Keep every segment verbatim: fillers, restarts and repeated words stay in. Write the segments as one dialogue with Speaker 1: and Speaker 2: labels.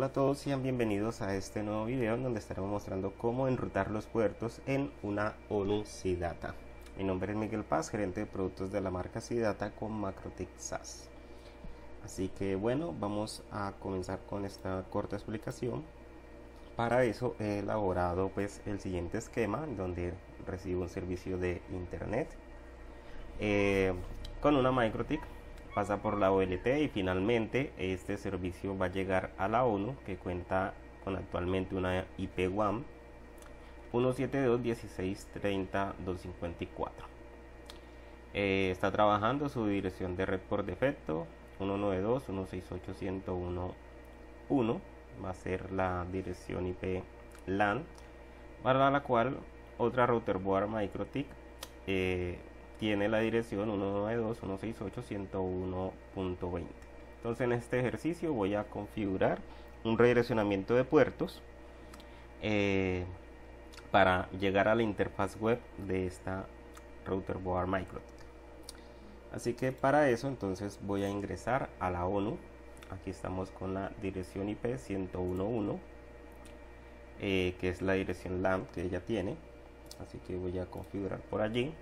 Speaker 1: Hola a todos, sean bienvenidos a este nuevo video en donde estaremos mostrando cómo enrutar los puertos en una ONU SIDATA. Mi nombre es Miguel Paz, gerente de productos de la marca SIDATA con Macrotic SaaS. Así que bueno, vamos a comenzar con esta corta explicación. Para eso he elaborado pues el siguiente esquema donde recibo un servicio de internet eh, con una MikroTik. Pasa por la O L T y finalmente este servicio va a llegar a la ONU, que cuenta con actualmente una I P W A M uno setenta y dos punto dieciséis punto treinta punto doscientos cincuenta y cuatro. Eh, está trabajando su dirección de red por defecto ciento noventa y dos punto ciento sesenta y ocho punto ciento uno punto uno, va a ser la dirección I P LAN, para la cual otra router board MikroTik eh, tiene la dirección ciento noventa y dos punto ciento sesenta y ocho punto ciento uno punto veinte. Entonces en este ejercicio voy a configurar un redireccionamiento de puertos eh, para llegar a la interfaz web de esta router board MikroTik. Así que para eso entonces voy a ingresar a la ONU. Aquí estamos con la dirección I P ciento uno punto uno, eh, que es la dirección LAN que ella tiene. Así que voy a configurar por allí.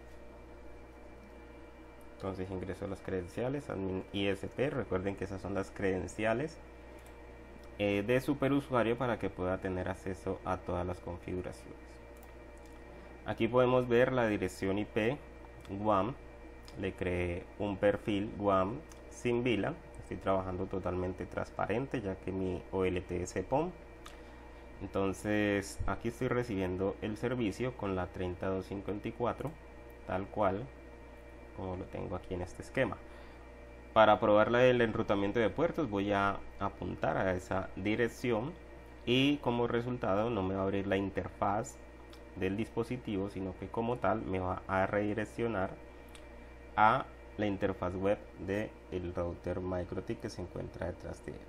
Speaker 1: Entonces ingreso las credenciales, admin I S P, recuerden que esas son las credenciales eh, de superusuario para que pueda tener acceso a todas las configuraciones. Aquí podemos ver la dirección I P W A M, le creé un perfil W A M sin V LAN, estoy trabajando totalmente transparente ya que mi O L T es E P O M. Entonces aquí estoy recibiendo el servicio con la treinta punto doscientos cincuenta y cuatro, tal cual como lo tengo aquí en este esquema. Para probar el enrutamiento de puertos voy a apuntar a esa dirección y como resultado no me va a abrir la interfaz del dispositivo, sino que como tal me va a redireccionar a la interfaz web del router MikroTik que se encuentra detrás de él.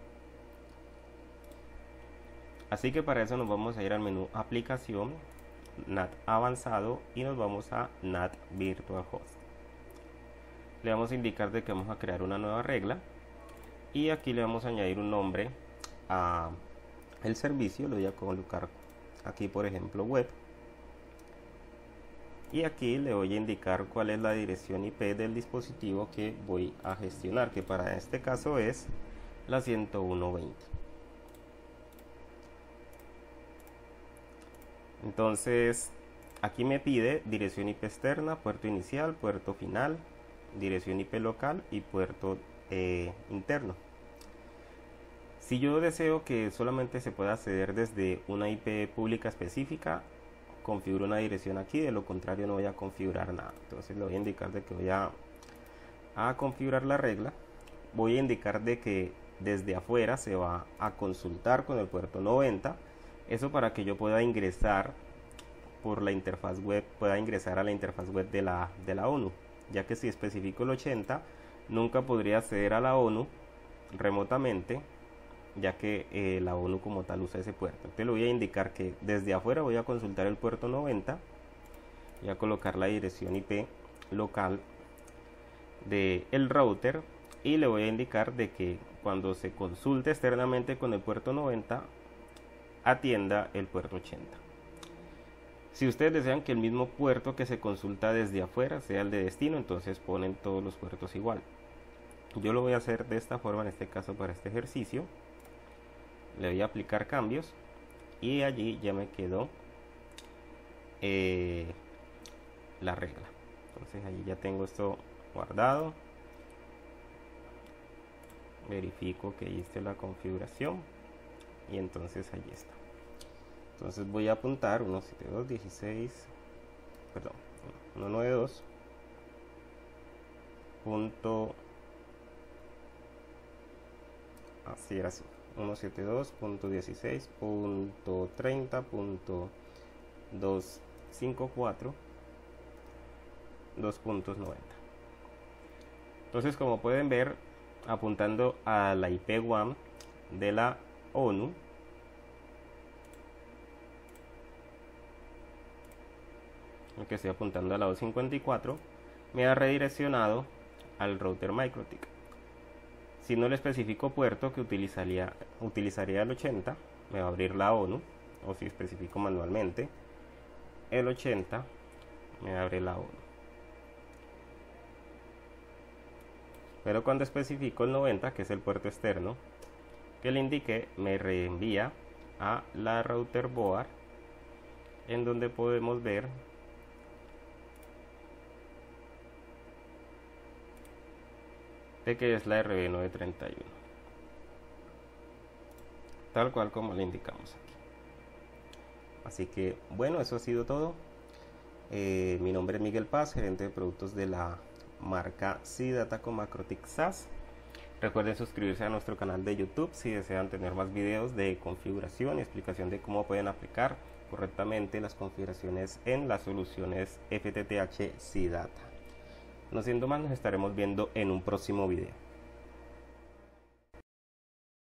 Speaker 1: Así que para eso nos vamos a ir al menú aplicación, N A T avanzado, y nos vamos a N A T Virtual Host. Le vamos a indicar de que vamos a crear una nueva regla y aquí le vamos a añadir un nombre a el servicio. Le voy a colocar aquí por ejemplo web y aquí le voy a indicar cuál es la dirección I P del dispositivo que voy a gestionar, que para este caso es la ciento uno punto veinte. Entonces aquí me pide dirección I P externa, puerto inicial, puerto final, dirección I P local y puerto eh, interno. Si yo deseo que solamente se pueda acceder desde una I P pública específica, configuro una dirección aquí, de lo contrario no voy a configurar nada. Entonces le voy a indicar de que voy a, a configurar la regla. Voy a indicar de que desde afuera se va a consultar con el puerto noventa, eso para que yo pueda ingresar por la interfaz web, pueda ingresar a la interfaz web de la, de la ONU, ya que si especifico el ochenta nunca podría acceder a la ONU remotamente, ya que eh, la ONU como tal usa ese puerto. Entonces le voy a indicar que desde afuera voy a consultar el puerto noventa, voy a colocar la dirección I P local del router y le voy a indicar de que cuando se consulte externamente con el puerto noventa atienda el puerto ochenta. Si ustedes desean que el mismo puerto que se consulta desde afuera sea el de destino, entonces ponen todos los puertos igual. Yo lo voy a hacer de esta forma en este caso para este ejercicio. Le voy a aplicar cambios y allí ya me quedó eh, la regla. Entonces allí ya tengo esto guardado. Verifico que hice la configuración y entonces allí está. Entonces voy a apuntar ciento setenta y dos punto dieciséis, perdón, ciento noventa y dos punto, así era así, ciento setenta y dos punto dieciséis punto treinta punto doscientos cincuenta y cuatro, dos puntos noventa. Entonces como pueden ver, apuntando a la I P W A M de la ONU, que estoy apuntando a la doscientos cincuenta y cuatro, me ha redireccionado al router MikroTik. Si no le especifico puerto, que utilizaría, utilizaría el ochenta, me va a abrir la ONU, o si especifico manualmente el ochenta, me abre la ONU. Pero cuando especifico el noventa, que es el puerto externo que le indiqué, me reenvía a la router board, en donde podemos ver de que es la R B novecientos treinta y uno, tal cual como le indicamos aquí. Así que bueno, eso ha sido todo. Eh, mi nombre es Miguel Paz, gerente de productos de la marca SeaData con Macrotic SaaS. Recuerden suscribirse a nuestro canal de YouTube si desean tener más videos de configuración y explicación de cómo pueden aplicar correctamente las configuraciones en las soluciones F T T H SeaData. No siendo más, nos estaremos viendo en un próximo video.